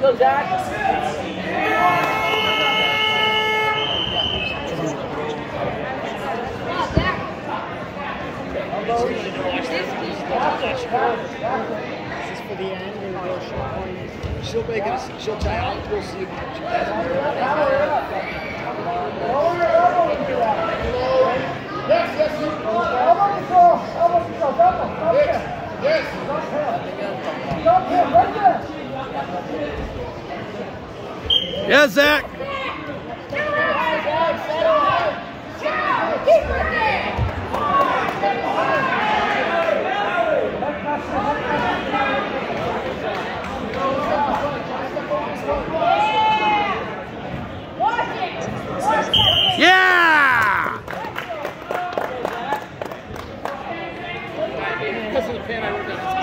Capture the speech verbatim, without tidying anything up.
go, Zach. This is for the end, and we'll show she'll make it. She'll tie out. We'll see if she does. Yes, yes, yes. Elbow control. Elbow control. Elbow. Yes. Yes. Jump him. Right there. Yeah, Zach. Yeah! Because of the pin, I would have